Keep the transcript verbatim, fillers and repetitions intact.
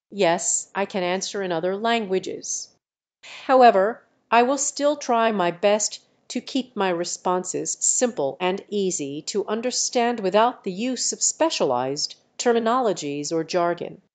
Yes, I can answer in other languages. However, I will still try my best to keep my responses simple and easy to understand without the use of specialized terminologies or jargon.